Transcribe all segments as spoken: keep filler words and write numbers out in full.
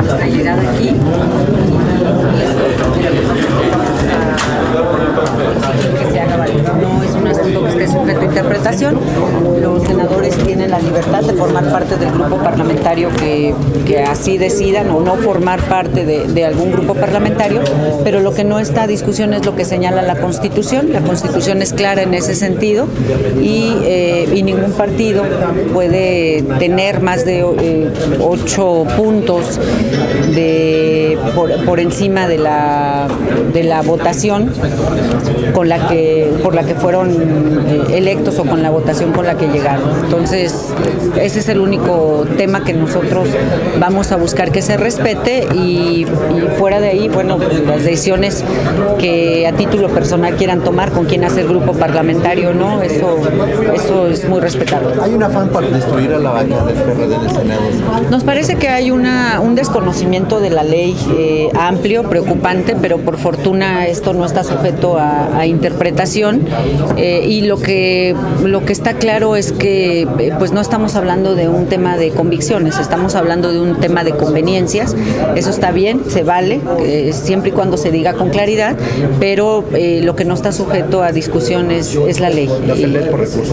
nuestra llegada aquí. Que se haga valer. No es un asunto que esté sujeto a interpretación. Los senadores tienen la libertad de formar parte del grupo parlamentario que, que así decidan o no formar parte de, de algún grupo parlamentario, pero lo que no está a discusión es lo que señala la Constitución. La Constitución es clara en ese sentido y, eh, y ningún partido puede tener más de eh, ocho puntos de, por, por encima de la, de la votación con la que, por la que fueron eh, electos o con la votación con la que llegaron. Entonces, ese es el único tema que nosotros vamos a buscar que se respete y, y fuera de ahí, bueno, pues, las decisiones que a título personal quieran tomar, con quién hacer grupo parlamentario o no, eso, eso es muy respetable. ¿Hay un afán para destruir a la banca del P R D en el Senado? Nos parece que hay una, un desconocimiento de la ley eh, amplio, preocupante, pero por fortuna esto no está sujeto a, a interpretación eh, y lo que, lo que está claro es que eh, pues no estamos hablando de un tema de convicciones, estamos hablando de un tema de conveniencias. Eso está bien, se vale, eh, siempre y cuando se diga con claridad, pero eh, lo que no está sujeto a discusión es, es la ley. ¿La pelea por recursos?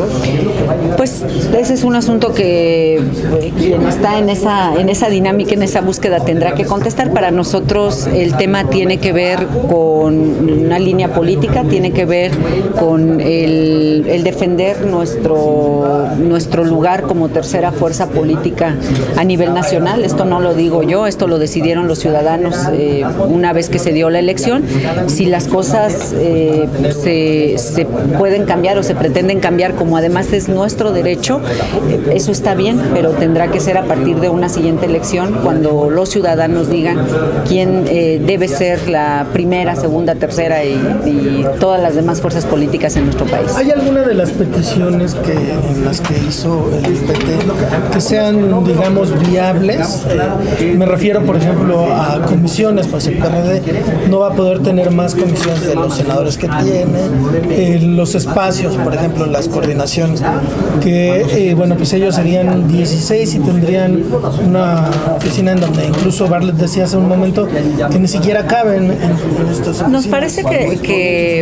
Pues ese es un asunto que eh, quien está en esa, en esa dinámica, en esa búsqueda tendrá que contestar. Para nosotros el tema tiene que ver con una línea política, tiene que ver con el, el defender nuestro, nuestro lugar como tercera fuerza política a nivel nacional. Esto no lo digo yo, esto lo decidieron los ciudadanos eh, una vez que se dio la elección. Si las cosas eh, se, se pueden cambiar o se pretenden cambiar, como además es nuestro derecho, eh, eso está bien, pero tendrá que ser a partir de una siguiente elección, cuando los ciudadanos digan quién eh, debe ser la primera, segunda, tercera y, y todas las demás fuerzas políticas en nuestro país. ¿Hay alguna de las peticiones que, en las que hizo el P T que sean, digamos, viables? Eh, me refiero, por ejemplo, a comisiones, pues el P R D no va a poder tener más comisiones de los senadores que tiene, eh, los espacios, por ejemplo, las coordinaciones, que, eh, bueno, pues ellos serían dieciséis y tendrían una oficina en donde incluso Bartlett decía hace un momento que ni siquiera caben en, en estas oficinas. Nos parece que, que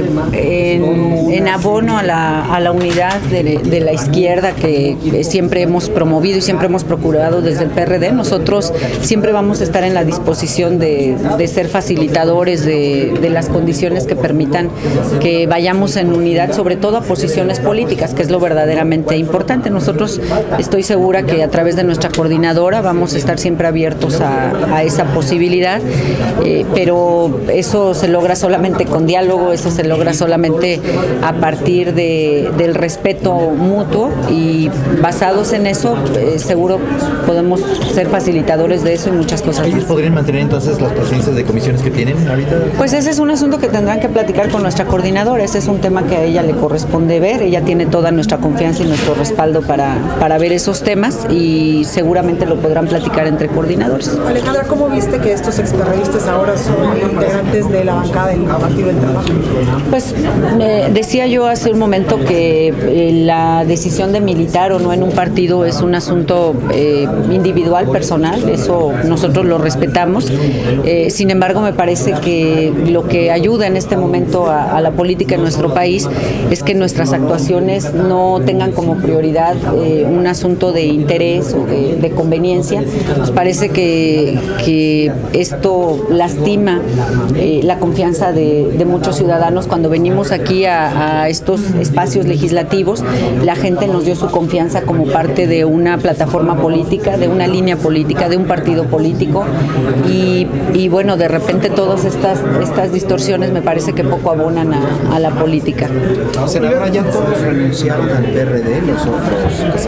en, en abono a la, a la unidad de, de la izquierda que siempre hemos promovido y siempre hemos procurado desde el P R D, nosotros siempre vamos a estar en la disposición de, de ser facilitadores de, de las condiciones que permitan que vayamos en unidad, sobre todo a posiciones políticas, que es lo verdaderamente importante. Nosotros estoy segura que a través de nuestra coordinadora vamos a estar siempre abiertos a, a esa posibilidad, eh, pero eso se logra solamente con diálogo, eso se logra solamente a partir de, del respeto mutuo, y basados en eso eh, seguro podemos ser facilitadores de eso y muchas cosas ¿Ellos más. podrían mantener entonces las presidencias de comisiones que tienen ahorita? Pues ese es un asunto que tendrán que platicar con nuestra coordinadora, ese es un tema que a ella le corresponde ver, ella tiene toda nuestra confianza y nuestro respaldo para, para ver esos temas y seguramente lo podrán platicar entre coordinadores. Alejandra, ¿cómo viste que estos experredistas ahora son integrantes de la bancada del Partido del Trabajo? Pues eh, decía yo hace un momento que eh, la decisión de militar o no en un partido es un asunto eh, individual, personal, eso nosotros lo respetamos. Eh, sin embargo, me parece que lo que ayuda en este momento a, a la política en nuestro país es que nuestras actuaciones no tengan como prioridad eh, un asunto de interés o de, de conveniencia. Nos parece que, que esto lastima eh, la confianza de, de muchos ciudadanos. Cuando venimos aquí a, a estos espacios legislativos, la gente nos dio su confianza como parte de una plataforma política, de una línea política, de un partido político, y, y bueno, de repente todas estas, estas distorsiones me parece que poco abonan a, a la política. Senadora, ¿ya todos renunciaron al P R D, los otros que se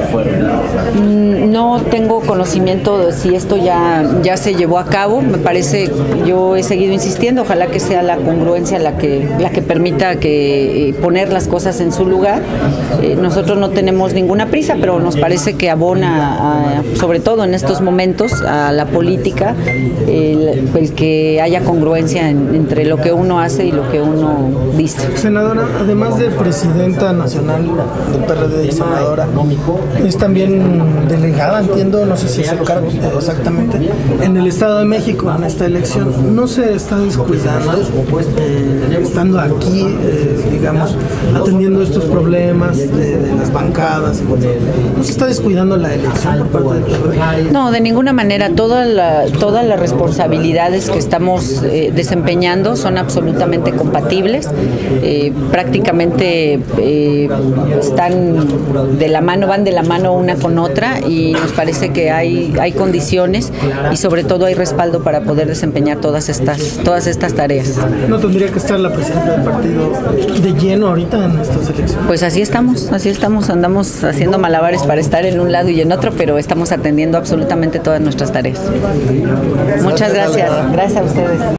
fueron? No tengo conocimiento de si esto ya, ya se llevó a cabo. Me parece, yo he seguido insistiendo, ojalá que sea la congruencia la que, la que permita que eh, poner poner las cosas en su lugar. Eh, nosotros no tenemos ninguna prisa, pero nos parece que abona, a, sobre todo en estos momentos, a la política, el, el que haya congruencia en, entre lo que uno hace y lo que uno dice. Senadora, además de presidenta nacional del P R D y senadora, es también delegada, entiendo, no sé si es el cargo exactamente, en el Estado de México en esta elección. ¿No se está descuidando, eh, estando aquí, eh, digamos, atendiendo estos problemas de, de las bancadas? ¿No se está descuidando la elección por parte del P R D? No, de ninguna manera. Toda la, todas las responsabilidades que estamos eh, desempeñando son absolutamente compatibles. Eh, prácticamente eh, están de la mano, van de la mano una con otra, y nos parece que hay, hay condiciones y sobre todo hay respaldo para poder desempeñar todas estas, todas estas tareas. ¿No tendría que estar la presidenta del partido de lleno ahorita en estas elecciones? Pues así estamos, así estamos, andamos haciendo malabares para estar en un lado y en otro, pero estamos atendiendo absolutamente todas nuestras tareas. Muchas gracias, gracias a ustedes.